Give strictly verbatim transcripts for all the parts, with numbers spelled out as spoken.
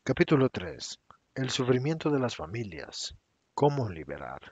Capítulo tres. El sufrimiento de las familias. ¿Cómo liberar?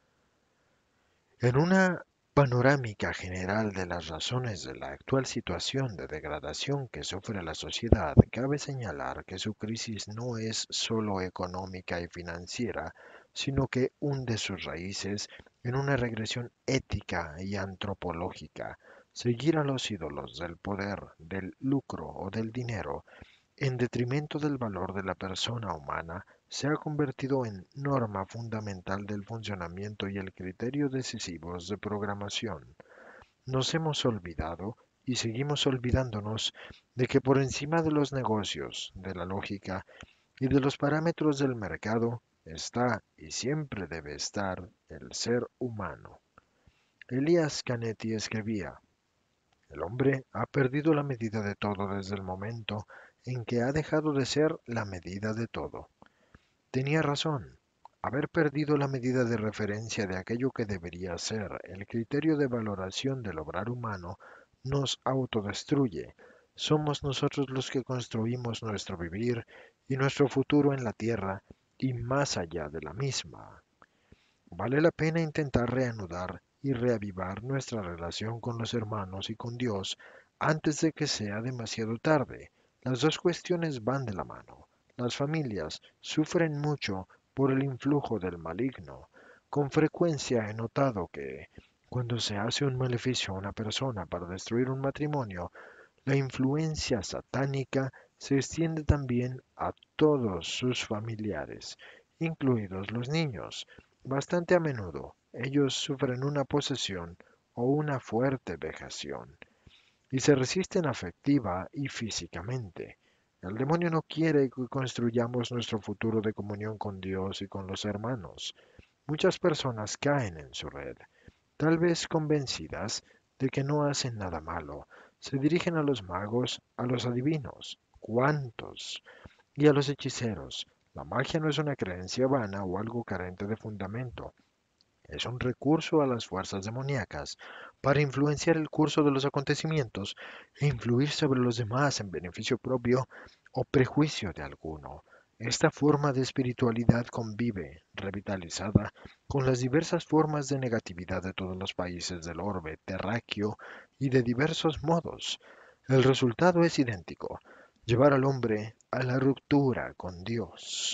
En una panorámica general de las razones de la actual situación de degradación que sufre la sociedad, cabe señalar que su crisis no es solo económica y financiera, sino que hunde sus raíces en una regresión ética y antropológica. Seguir a los ídolos del poder, del lucro o del dinero en detrimento del valor de la persona humana, se ha convertido en norma fundamental del funcionamiento y el criterio decisivos de programación. Nos hemos olvidado y seguimos olvidándonos de que por encima de los negocios, de la lógica y de los parámetros del mercado está y siempre debe estar el ser humano. Elías Canetti escribía: el hombre ha perdido la medida de todo desde el momento en que ha dejado de ser la medida de todo. Tenía razón. Haber perdido la medida de referencia de aquello que debería ser el criterio de valoración del obrar humano nos autodestruye. Somos nosotros los que construimos nuestro vivir y nuestro futuro en la tierra y más allá de la misma. Vale la pena intentar reanudar y reavivar nuestra relación con los hermanos y con Dios antes de que sea demasiado tarde. Las dos cuestiones van de la mano. Las familias sufren mucho por el influjo del maligno. Con frecuencia he notado que, cuando se hace un maleficio a una persona para destruir un matrimonio, la influencia satánica se extiende también a todos sus familiares, incluidos los niños. Bastante a menudo, ellos sufren una posesión o una fuerte vejación y se resisten afectiva y físicamente. El demonio no quiere que construyamos nuestro futuro de comunión con Dios y con los hermanos. Muchas personas caen en su red, tal vez convencidas de que no hacen nada malo. Se dirigen a los magos, a los adivinos, ¿cuántos? Y a los hechiceros. La magia no es una creencia vana o algo carente de fundamento. Es un recurso a las fuerzas demoníacas para influenciar el curso de los acontecimientos e influir sobre los demás en beneficio propio o prejuicio de alguno. Esta forma de espiritualidad convive, revitalizada, con las diversas formas de negatividad de todos los países del orbe terráqueo y de diversos modos. El resultado es idéntico: llevar al hombre a la ruptura con Dios.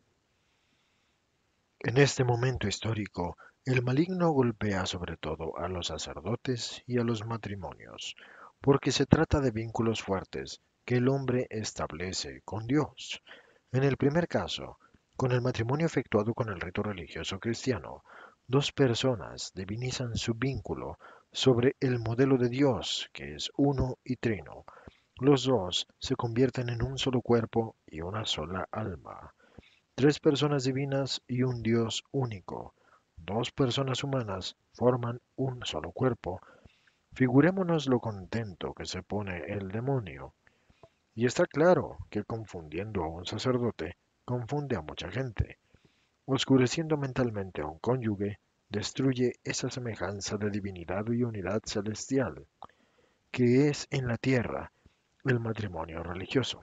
En este momento histórico, el maligno golpea sobre todo a los sacerdotes y a los matrimonios, porque se trata de vínculos fuertes que el hombre establece con Dios. En el primer caso, con el matrimonio efectuado con el rito religioso cristiano, dos personas divinizan su vínculo sobre el modelo de Dios, que es uno y trino. Los dos se convierten en un solo cuerpo y una sola alma. Tres personas divinas y un Dios único. Dos personas humanas forman un solo cuerpo. Figurémonos lo contento que se pone el demonio. Y está claro que confundiendo a un sacerdote, confunde a mucha gente. Oscureciendo mentalmente a un cónyuge, destruye esa semejanza de divinidad y unidad celestial, que es en la tierra el matrimonio religioso.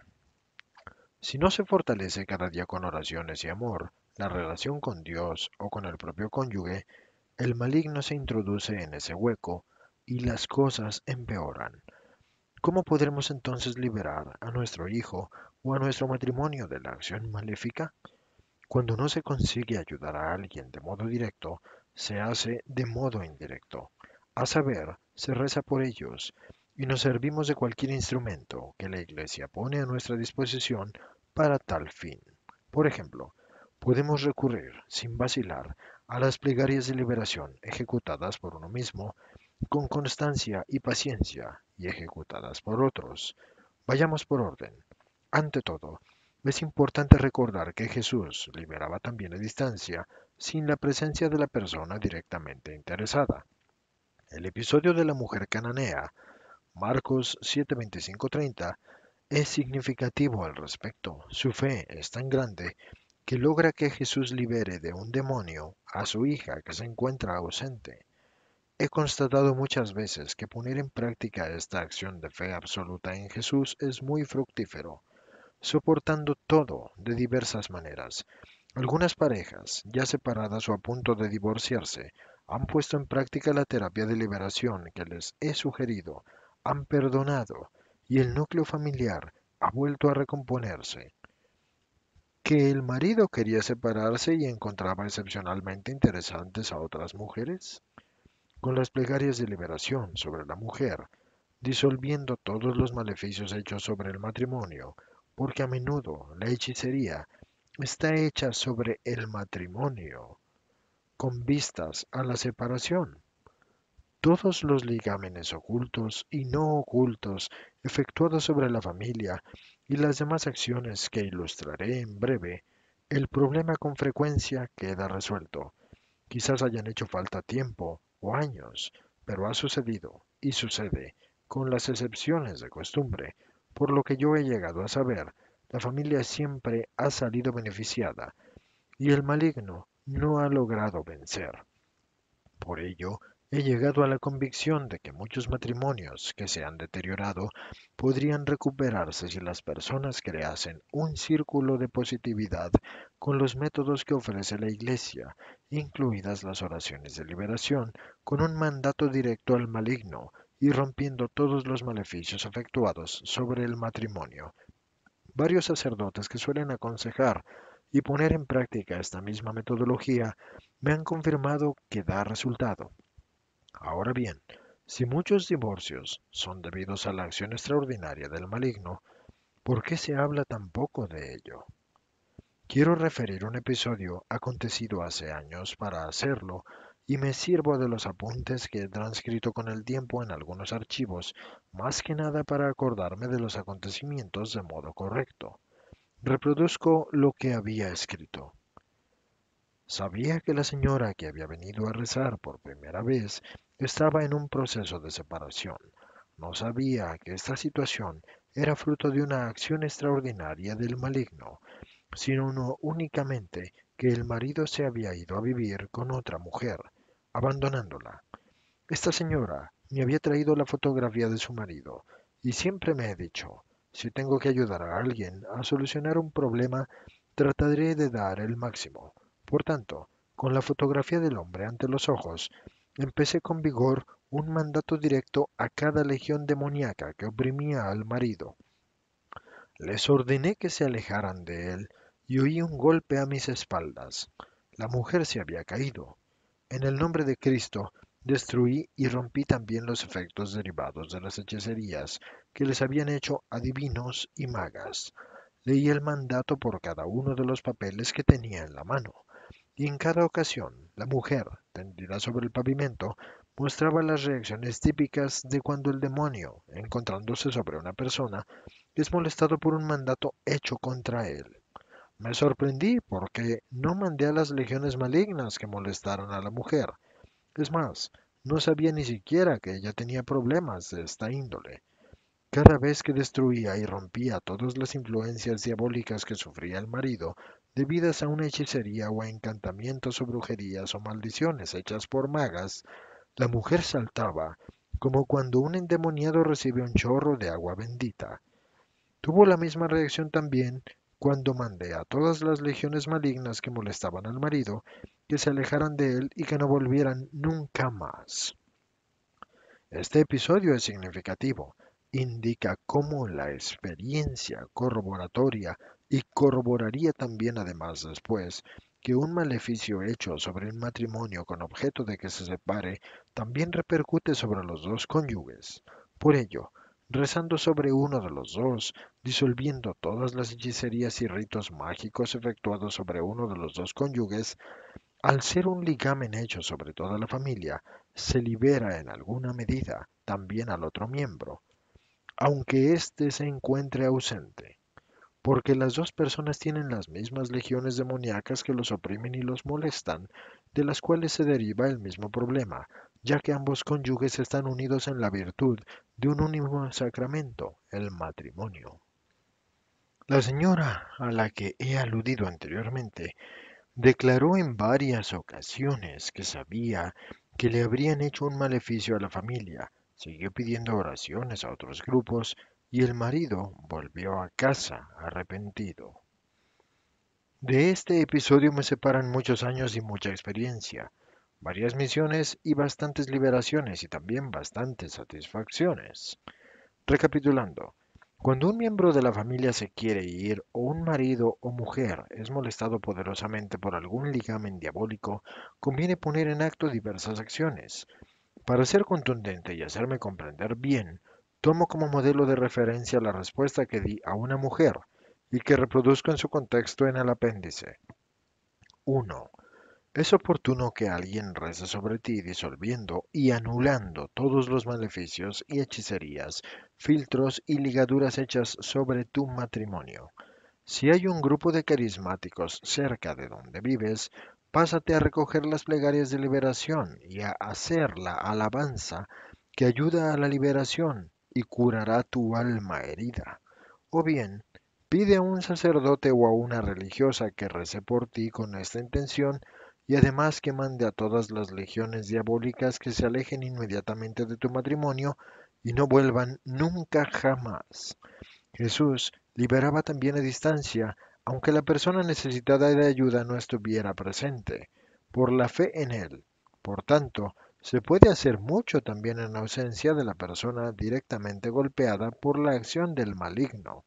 Si no se fortalece cada día con oraciones y amor, la relación con Dios o con el propio cónyuge, el maligno se introduce en ese hueco y las cosas empeoran. ¿Cómo podremos entonces liberar a nuestro hijo o a nuestro matrimonio de la acción maléfica? Cuando no se consigue ayudar a alguien de modo directo, se hace de modo indirecto. A saber, se reza por ellos y nos servimos de cualquier instrumento que la Iglesia pone a nuestra disposición para tal fin. Por ejemplo, podemos recurrir, sin vacilar, a las plegarias de liberación ejecutadas por uno mismo, con constancia y paciencia, y ejecutadas por otros. Vayamos por orden. Ante todo, es importante recordar que Jesús liberaba también a distancia, sin la presencia de la persona directamente interesada. El episodio de la mujer cananea, Marcos siete veinticinco treinta, es significativo al respecto. Su fe es tan grande que logra que Jesús libere de un demonio a su hija que se encuentra ausente. He constatado muchas veces que poner en práctica esta acción de fe absoluta en Jesús es muy fructífero. soportando todo de diversas maneras. Algunas parejas, ya separadas o a punto de divorciarse, han puesto en práctica la terapia de liberación que les he sugerido, han perdonado y el núcleo familiar ha vuelto a recomponerse. ¿Que el marido quería separarse y encontraba excepcionalmente interesantes a otras mujeres? Con las plegarias de liberación sobre la mujer, disolviendo todos los maleficios hechos sobre el matrimonio, porque a menudo la hechicería está hecha sobre el matrimonio, con vistas a la separación. Todos los ligámenes ocultos y no ocultos efectuados sobre la familia y las demás acciones que ilustraré en breve, el problema con frecuencia queda resuelto. Quizás hayan hecho falta tiempo o años, pero ha sucedido y sucede, con las excepciones de costumbre. Por lo que yo he llegado a saber, la familia siempre ha salido beneficiada y el maligno no ha logrado vencer. Por ello, he llegado a la convicción de que muchos matrimonios que se han deteriorado podrían recuperarse si las personas creasen un círculo de positividad con los métodos que ofrece la Iglesia, incluidas las oraciones de liberación, con un mandato directo al maligno y rompiendo todos los maleficios efectuados sobre el matrimonio. Varios sacerdotes que suelen aconsejar y poner en práctica esta misma metodología me han confirmado que da resultado. Ahora bien, si muchos divorcios son debidos a la acción extraordinaria del maligno, ¿por qué se habla tan poco de ello? Quiero referir un episodio acontecido hace años para hacerlo y me sirvo de los apuntes que he transcrito con el tiempo en algunos archivos, más que nada para acordarme de los acontecimientos de modo correcto. Reproduzco lo que había escrito. Sabía que la señora que había venido a rezar por primera vez estaba en un proceso de separación. No sabía que esta situación era fruto de una acción extraordinaria del maligno, sino no únicamente que el marido se había ido a vivir con otra mujer, abandonándola. Esta señora me había traído la fotografía de su marido y siempre me he dicho, si tengo que ayudar a alguien a solucionar un problema, trataré de dar el máximo. Por tanto, con la fotografía del hombre ante los ojos, empecé con vigor un mandato directo a cada legión demoníaca que oprimía al marido. Les ordené que se alejaran de él y oí un golpe a mis espaldas. La mujer se había caído. En el nombre de Cristo, destruí y rompí también los efectos derivados de las hechicerías que les habían hecho adivinos y magas. Leí el mandato por cada uno de los papeles que tenía en la mano, y en cada ocasión la mujer, tendida sobre el pavimento, mostraba las reacciones típicas de cuando el demonio, encontrándose sobre una persona, es molestado por un mandato hecho contra él. Me sorprendí porque no mandé a las legiones malignas que molestaran a la mujer. Es más, no sabía ni siquiera que ella tenía problemas de esta índole. Cada vez que destruía y rompía todas las influencias diabólicas que sufría el marido, debidas a una hechicería o a encantamientos o brujerías o maldiciones hechas por magas, la mujer saltaba, como cuando un endemoniado recibe un chorro de agua bendita. Tuvo la misma reacción también cuando mandé a todas las legiones malignas que molestaban al marido que se alejaran de él y que no volvieran nunca más. Este episodio es significativo. Indica cómo la experiencia corroboratoria y corroboraría también además después que un maleficio hecho sobre un matrimonio con objeto de que se separe también repercute sobre los dos cónyuges. Por ello, rezando sobre uno de los dos, disolviendo todas las hechicerías y ritos mágicos efectuados sobre uno de los dos cónyuges, al ser un ligamen hecho sobre toda la familia, se libera en alguna medida también al otro miembro, aunque éste se encuentre ausente, porque las dos personas tienen las mismas legiones demoníacas que los oprimen y los molestan, de las cuales se deriva el mismo problema, ya que ambos cónyuges están unidos en la virtud de un único sacramento, el matrimonio. La señora a la que he aludido anteriormente declaró en varias ocasiones que sabía que le habrían hecho un maleficio a la familia. Siguió pidiendo oraciones a otros grupos y el marido volvió a casa arrepentido. De este episodio me separan muchos años y mucha experiencia, varias misiones y bastantes liberaciones y también bastantes satisfacciones. Recapitulando, cuando un miembro de la familia se quiere ir o un marido o mujer es molestado poderosamente por algún ligamen diabólico, conviene poner en acto diversas acciones. Para ser contundente y hacerme comprender bien, tomo como modelo de referencia la respuesta que di a una mujer y que reproduzco en su contexto en el apéndice. uno. Es oportuno que alguien rece sobre ti disolviendo y anulando todos los maleficios y hechicerías, filtros y ligaduras hechas sobre tu matrimonio. Si hay un grupo de carismáticos cerca de donde vives, pásate a recoger las plegarias de liberación y a hacer la alabanza que ayuda a la liberación y curará tu alma herida. O bien, pide a un sacerdote o a una religiosa que rece por ti con esta intención y además que mande a todas las legiones diabólicas que se alejen inmediatamente de tu matrimonio y no vuelvan nunca jamás. Jesús liberaba también a distancia, aunque la persona necesitada de ayuda no estuviera presente, por la fe en Él. Por tanto, se puede hacer mucho también en ausencia de la persona directamente golpeada por la acción del maligno.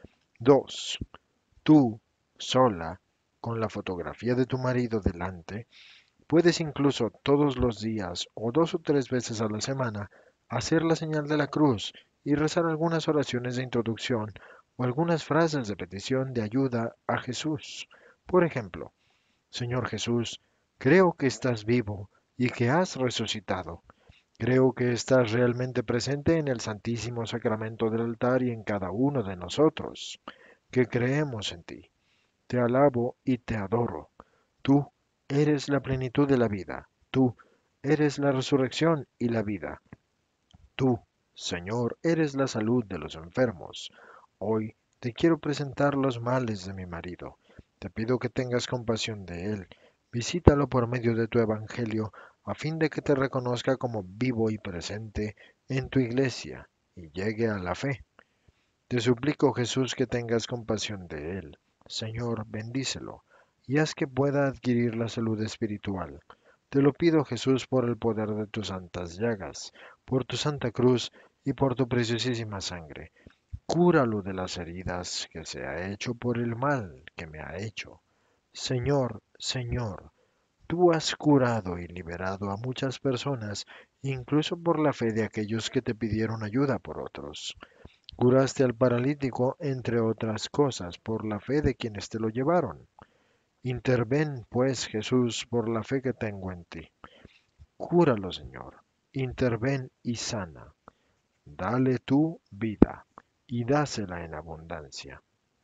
dos. Tú, sola, con la fotografía de tu marido delante, puedes incluso todos los días o dos o tres veces a la semana hacer la señal de la cruz y rezar algunas oraciones de introducción o algunas frases de petición de ayuda a Jesús. Por ejemplo, Señor Jesús, creo que estás vivo y que has resucitado. Creo que estás realmente presente en el Santísimo Sacramento del altar y en cada uno de nosotros, que creemos en ti. Te alabo y te adoro. Tú eres la plenitud de la vida. Tú eres la resurrección y la vida. Tú, Señor, eres la salud de los enfermos. Hoy te quiero presentar los males de mi marido. Te pido que tengas compasión de él. Visítalo por medio de tu evangelio, a fin de que te reconozca como vivo y presente en tu iglesia y llegue a la fe. Te suplico, Jesús, que tengas compasión de él. Señor, bendícelo y haz que pueda adquirir la salud espiritual. Te lo pido, Jesús, por el poder de tus santas llagas, por tu santa cruz y por tu preciosísima sangre. Cúralo de las heridas que se ha hecho por el mal que me ha hecho. Señor, Señor, tú has curado y liberado a muchas personas, incluso por la fe de aquellos que te pidieron ayuda por otros. Curaste al paralítico, entre otras cosas, por la fe de quienes te lo llevaron. Interven, pues, Jesús, por la fe que tengo en ti. Cúralo, Señor. Interven y sana. Dale tú vida y dásela en abundancia.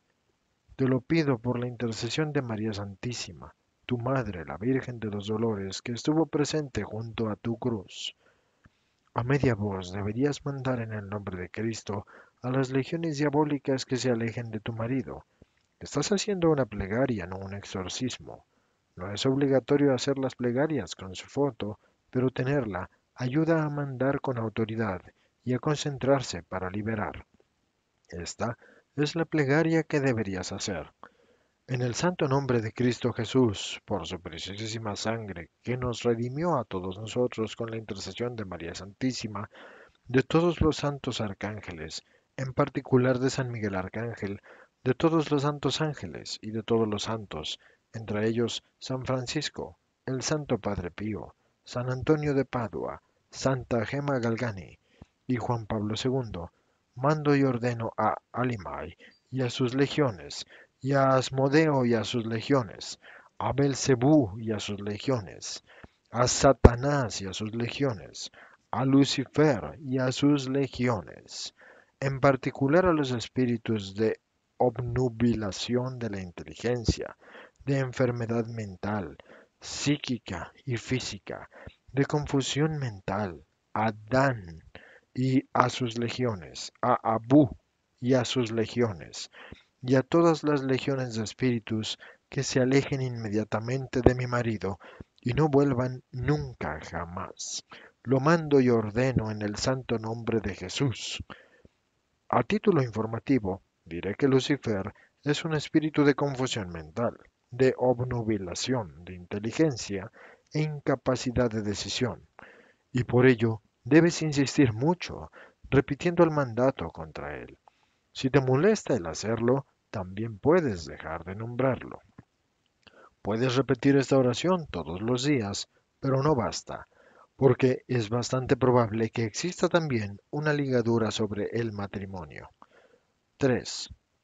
Te lo pido por la intercesión de María Santísima, tu Madre, la Virgen de los Dolores, que estuvo presente junto a tu cruz. A media voz deberías mandar en el nombre de Cristo a las legiones diabólicas que se alejen de tu marido. Estás haciendo una plegaria, no un exorcismo. No es obligatorio hacer las plegarias con su foto, pero tenerla ayuda a mandar con autoridad y a concentrarse para liberar. Esta es la plegaria que deberías hacer. En el santo nombre de Cristo Jesús, por su preciosísima sangre, que nos redimió a todos nosotros con la intercesión de María Santísima, de todos los santos arcángeles, en particular de San Miguel Arcángel, de todos los santos ángeles y de todos los santos, entre ellos San Francisco, el Santo Padre Pío, San Antonio de Padua, Santa Gema Galgani y Juan Pablo segundo, mando y ordeno a Alimai y a sus legiones, y a Asmodeo y a sus legiones, a Belcebú y a sus legiones, a Satanás y a sus legiones, a Lucifer y a sus legiones, en particular a los espíritus de obnubilación de la inteligencia, de enfermedad mental, psíquica y física, de confusión mental, a Dan y a sus legiones, a Abú y a sus legiones, y a todas las legiones de espíritus que se alejen inmediatamente de mi marido y no vuelvan nunca jamás. Lo mando y ordeno en el santo nombre de Jesús. A título informativo, diré que Lucifer es un espíritu de confusión mental, de obnubilación, de inteligencia e incapacidad de decisión, y por ello debes insistir mucho, repitiendo el mandato contra él. Si te molesta el hacerlo, también puedes dejar de nombrarlo. Puedes repetir esta oración todos los días, pero no basta, porque es bastante probable que exista también una ligadura sobre el matrimonio. tres.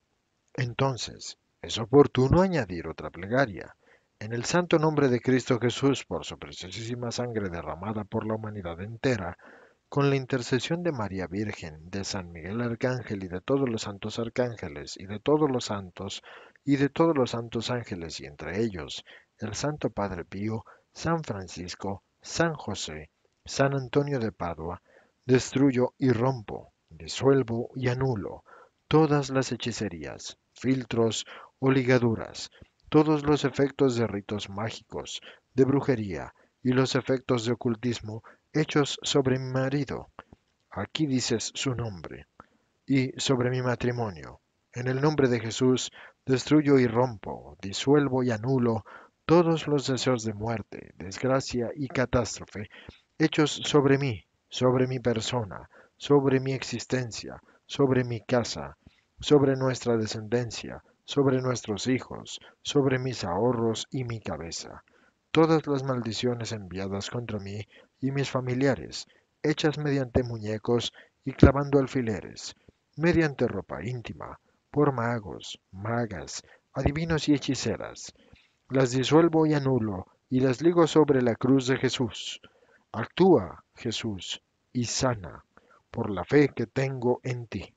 Entonces, es oportuno añadir otra plegaria. En el santo nombre de Cristo Jesús, por su preciosísima sangre derramada por la humanidad entera, con la intercesión de María Virgen, de San Miguel Arcángel y de todos los santos arcángeles, y de todos los santos, y de todos los santos ángeles, y entre ellos el Santo Padre Pío, San Francisco, San José, San Antonio de Padua, destruyo y rompo, disuelvo y anulo todas las hechicerías, filtros o ligaduras, todos los efectos de ritos mágicos, de brujería y los efectos de ocultismo hechos sobre mi marido. Aquí dices su nombre. Y sobre mi matrimonio. En el nombre de Jesús, destruyo y rompo, disuelvo y anulo todos los deseos de muerte, desgracia y catástrofe hechos sobre mí, sobre mi persona, sobre mi existencia, sobre mi casa, sobre nuestra descendencia, sobre nuestros hijos, sobre mis ahorros y mi cabeza. Todas las maldiciones enviadas contra mí y mis familiares, hechas mediante muñecos y clavando alfileres, mediante ropa íntima, por magos, magas, adivinos y hechiceras. Las disuelvo y anulo y las ligo sobre la cruz de Jesús. Actúa, Jesús, y sana, por la fe que tengo en ti.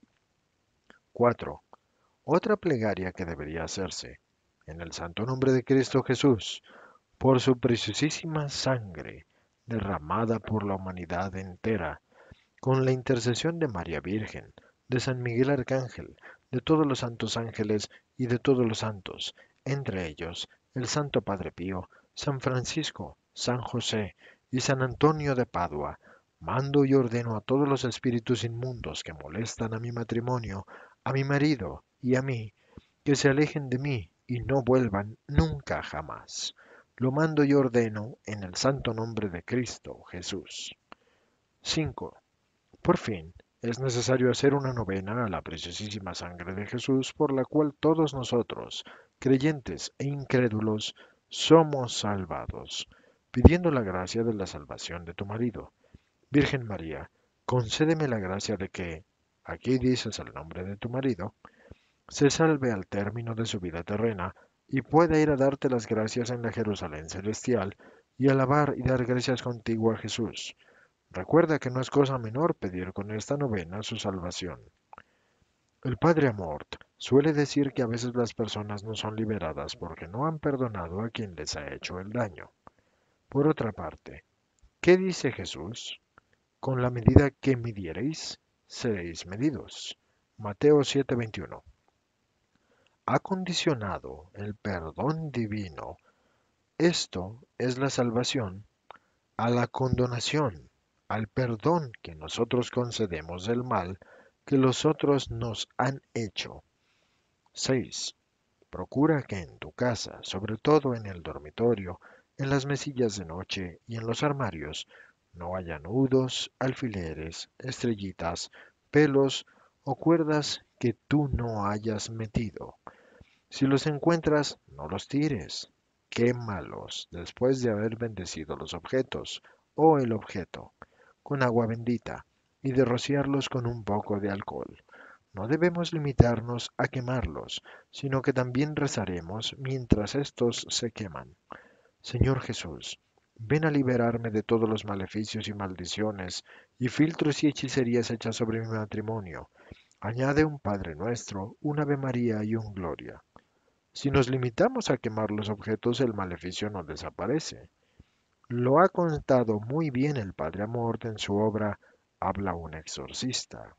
cuatro. Otra plegaria que debería hacerse. En el santo nombre de Cristo Jesús, por su preciosísima sangre, derramada por la humanidad entera, con la intercesión de María Virgen, de San Miguel Arcángel, de todos los santos ángeles y de todos los santos, entre ellos el Santo Padre Pío, San Francisco, San José y San Antonio de Padua, mando y ordeno a todos los espíritus inmundos que molestan a mi matrimonio, a mi marido y a mí, que se alejen de mí y no vuelvan nunca jamás. Lo mando y ordeno en el santo nombre de Cristo Jesús. cinco. Por fin, es necesario hacer una novena a la preciosísima sangre de Jesús, por la cual todos nosotros, creyentes e incrédulos, somos salvados, pidiendo la gracia de la salvación de tu marido. Virgen María, concédeme la gracia de que, aquí dices el nombre de tu marido, se salve al término de su vida terrena y pueda ir a darte las gracias en la Jerusalén celestial y alabar y dar gracias contigo a Jesús. Recuerda que no es cosa menor pedir con esta novena su salvación. El Padre Amort suele decir que a veces las personas no son liberadas porque no han perdonado a quien les ha hecho el daño. Por otra parte, ¿qué dice Jesús? Con la medida que midiereis, seréis medidos. Mateo siete veintiuno. Ha condicionado el perdón divino. Esto es la salvación a la condonación, al perdón que nosotros concedemos del mal que los otros nos han hecho. seis. Procura que en tu casa, sobre todo en el dormitorio, en las mesillas de noche y en los armarios, no haya nudos, alfileres, estrellitas, pelos o cuerdas que tú no hayas metido. Si los encuentras, no los tires. Quémalos después de haber bendecido los objetos o el objeto con agua bendita y de rociarlos con un poco de alcohol. No debemos limitarnos a quemarlos, sino que también rezaremos mientras estos se queman. Señor Jesús, ven a liberarme de todos los maleficios y maldiciones y filtros y hechicerías hechas sobre mi matrimonio. Añade un Padre Nuestro, un Ave María y un Gloria. Si nos limitamos a quemar los objetos, el maleficio no desaparece. Lo ha contado muy bien el Padre Amort en su obra Habla un exorcista.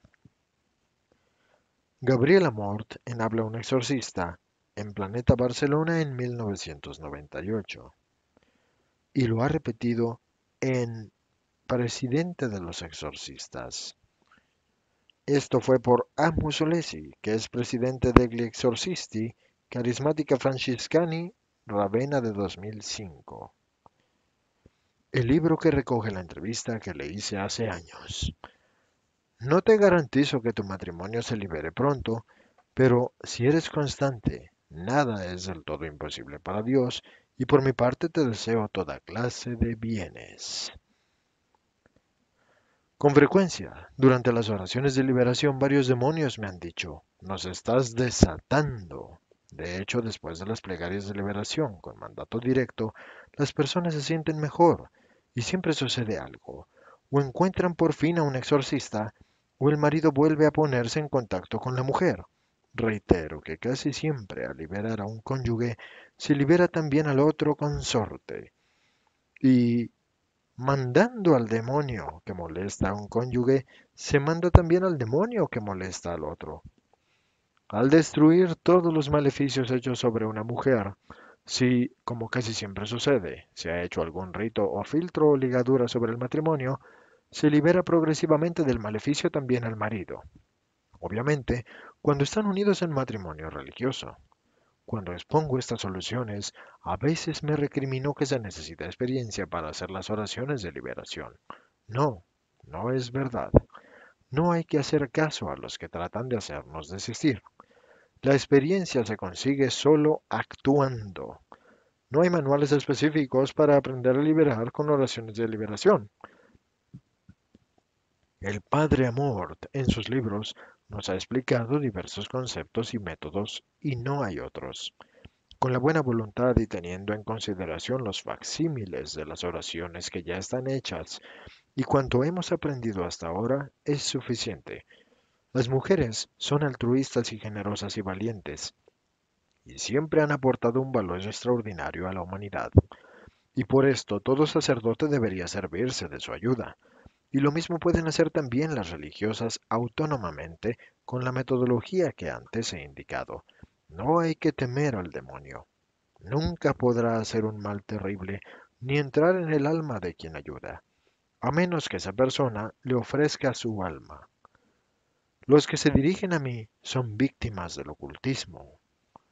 Gabriel Amort en Habla un exorcista, en Planeta Barcelona en mil novecientos noventa y ocho. Y lo ha repetido en Presidente de los Exorcistas. Esto fue por Amos Olesi, que es presidente degli Exorcisti, Carismatica Francescani, Ravenna de dos mil cinco. El libro que recoge la entrevista que le hice hace años. No te garantizo que tu matrimonio se libere pronto, pero si eres constante, nada es del todo imposible para Dios, y por mi parte te deseo toda clase de bienes. Con frecuencia, durante las oraciones de liberación, varios demonios me han dicho, nos estás desatando. De hecho, después de las plegarias de liberación con mandato directo, las personas se sienten mejor y siempre sucede algo. O encuentran por fin a un exorcista, o el marido vuelve a ponerse en contacto con la mujer. Reitero que casi siempre al liberar a un cónyuge, se libera también al otro consorte. Y mandando al demonio que molesta a un cónyuge, se manda también al demonio que molesta al otro. Al destruir todos los maleficios hechos sobre una mujer, si, como casi siempre sucede, se ha hecho algún rito o filtro o ligadura sobre el matrimonio, se libera progresivamente del maleficio también al marido. Obviamente, cuando están unidos en matrimonio religioso. Cuando expongo estas soluciones, a veces me recriminó que se necesita experiencia para hacer las oraciones de liberación. No, no es verdad. No hay que hacer caso a los que tratan de hacernos desistir. La experiencia se consigue solo actuando. No hay manuales específicos para aprender a liberar con oraciones de liberación. El Padre Amort, en sus libros, nos ha explicado diversos conceptos y métodos y no hay otros. Con la buena voluntad y teniendo en consideración los facsímiles de las oraciones que ya están hechas y cuanto hemos aprendido hasta ahora, es suficiente. Las mujeres son altruistas y generosas y valientes, y siempre han aportado un valor extraordinario a la humanidad, y por esto todo sacerdote debería servirse de su ayuda. Y lo mismo pueden hacer también las religiosas autónomamente con la metodología que antes he indicado. No hay que temer al demonio. Nunca podrá hacer un mal terrible ni entrar en el alma de quien ayuda, a menos que esa persona le ofrezca su alma. Los que se dirigen a mí son víctimas del ocultismo.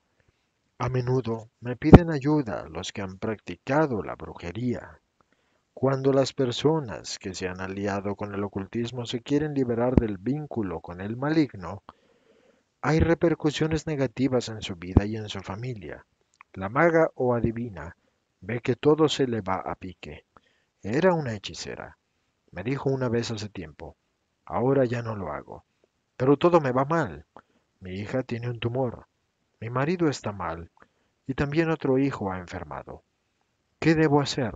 A menudo me piden ayuda los que han practicado la brujería. Cuando las personas que se han aliado con el ocultismo se quieren liberar del vínculo con el maligno, hay repercusiones negativas en su vida y en su familia. La maga o adivina ve que todo se le va a pique. Era una hechicera. Me dijo una vez hace tiempo. Ahora ya no lo hago. Pero todo me va mal. Mi hija tiene un tumor. Mi marido está mal. Y también otro hijo ha enfermado. ¿Qué debo hacer?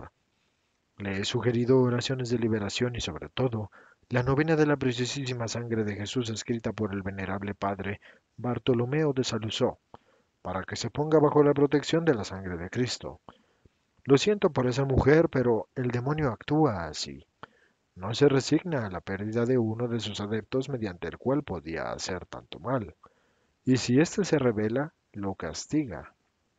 Le he sugerido oraciones de liberación y sobre todo la novena de la preciosísima sangre de Jesús escrita por el venerable padre Bartolomeo de Saluzó, para que se ponga bajo la protección de la sangre de Cristo. Lo siento por esa mujer, pero el demonio actúa así. No se resigna a la pérdida de uno de sus adeptos mediante el cual podía hacer tanto mal. Y si éste se revela, lo castiga.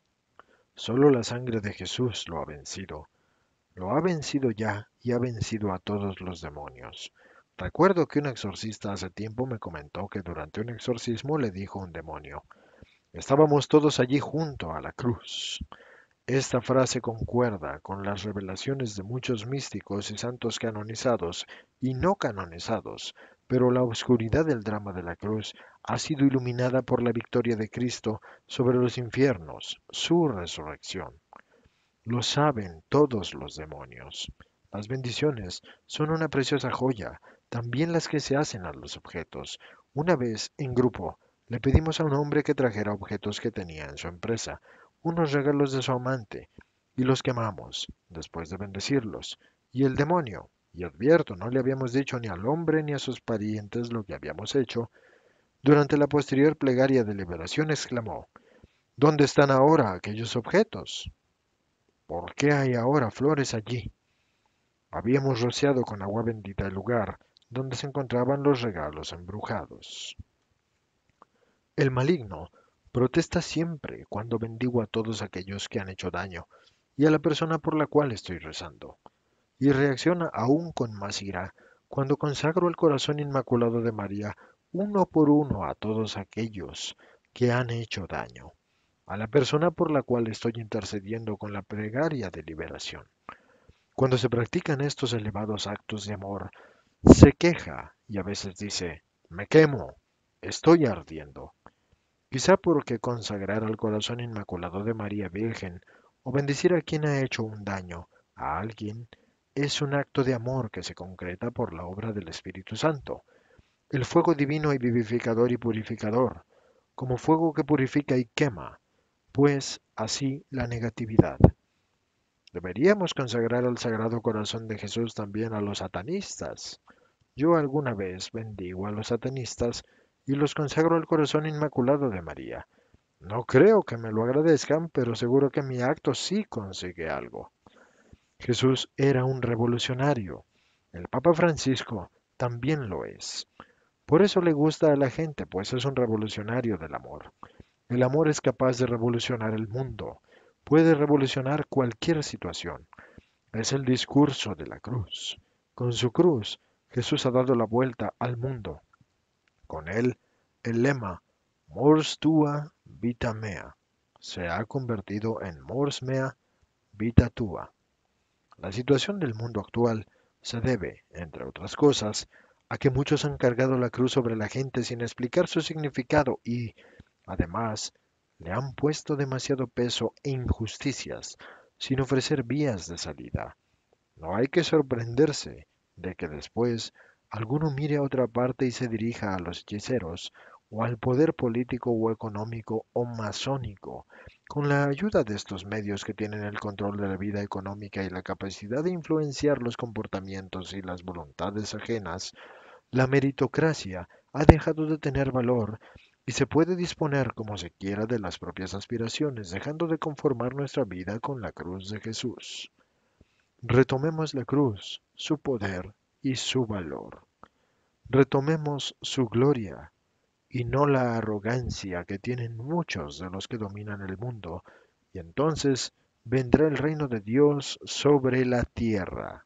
Solo la sangre de Jesús lo ha vencido. Lo ha vencido ya y ha vencido a todos los demonios. Recuerdo que un exorcista hace tiempo me comentó que durante un exorcismo le dijo un demonio, estábamos todos allí junto a la cruz. Esta frase concuerda con las revelaciones de muchos místicos y santos canonizados y no canonizados, pero la oscuridad del drama de la cruz ha sido iluminada por la victoria de Cristo sobre los infiernos, su resurrección. Lo saben todos los demonios. Las bendiciones son una preciosa joya, también las que se hacen a los objetos. Una vez, en grupo, le pedimos a un hombre que trajera objetos que tenía en su empresa, unos regalos de su amante, y los quemamos, después de bendecirlos. Y el demonio, y advierto, no le habíamos dicho ni al hombre ni a sus parientes lo que habíamos hecho, durante la posterior plegaria de liberación exclamó, ¿dónde están ahora aquellos objetos? ¿Por qué hay ahora flores allí? Habíamos rociado con agua bendita el lugar donde se encontraban los regalos embrujados. El maligno protesta siempre cuando bendigo a todos aquellos que han hecho daño y a la persona por la cual estoy rezando, y reacciona aún con más ira cuando consagro el corazón inmaculado de María uno por uno a todos aquellos que han hecho daño, a la persona por la cual estoy intercediendo con la plegaria de liberación. Cuando se practican estos elevados actos de amor, se queja y a veces dice, me quemo, estoy ardiendo. Quizá porque consagrar al corazón inmaculado de María Virgen o bendecir a quien ha hecho un daño a alguien es un acto de amor que se concreta por la obra del Espíritu Santo, el fuego divino y vivificador y purificador, como fuego que purifica y quema, pues así la negatividad. Deberíamos consagrar al Sagrado Corazón de Jesús también a los satanistas. Yo alguna vez bendigo a los satanistas y los consagro al Corazón Inmaculado de María. No creo que me lo agradezcan, pero seguro que mi acto sí consigue algo. Jesús era un revolucionario. El Papa Francisco también lo es. Por eso le gusta a la gente, pues es un revolucionario del amor. El amor es capaz de revolucionar el mundo. Puede revolucionar cualquier situación. Es el discurso de la cruz. Con su cruz, Jesús ha dado la vuelta al mundo. Con él, el lema Mors tua vita mea se ha convertido en Mors mea vita tua. La situación del mundo actual se debe, entre otras cosas, a que muchos han cargado la cruz sobre la gente sin explicar su significado y, además, le han puesto demasiado peso e injusticias sin ofrecer vías de salida. No hay que sorprenderse de que después alguno mire a otra parte y se dirija a los hechiceros o al poder político o económico o masónico. Con la ayuda de estos medios que tienen el control de la vida económica y la capacidad de influenciar los comportamientos y las voluntades ajenas, la meritocracia ha dejado de tener valor y se puede disponer como se quiera de las propias aspiraciones, dejando de conformar nuestra vida con la cruz de Jesús. Retomemos la cruz, su poder y su valor. Retomemos su gloria y no la arrogancia que tienen muchos de los que dominan el mundo, y entonces vendrá el reino de Dios sobre la tierra.